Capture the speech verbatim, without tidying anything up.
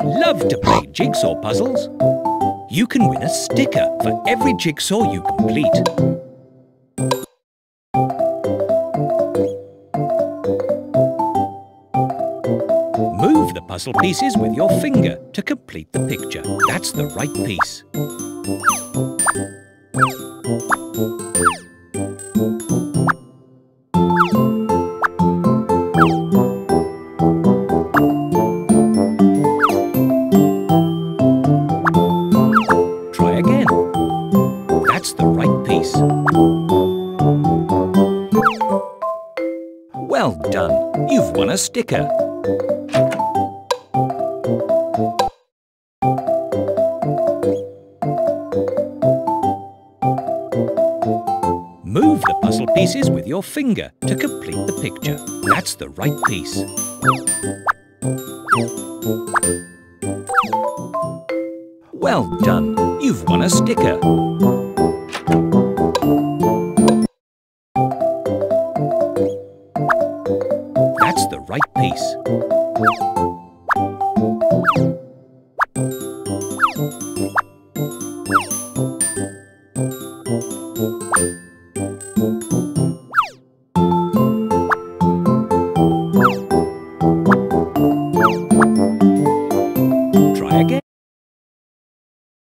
love to play jigsaw puzzles. You can win a sticker for every jigsaw you complete. Move the puzzle pieces with your finger to complete the picture. That's the right piece. Try again. That's the right piece. Well done. You've won a sticker. Move the puzzle pieces with your finger to complete the picture. That's the right piece. Well done. You've won a sticker. That's the right piece.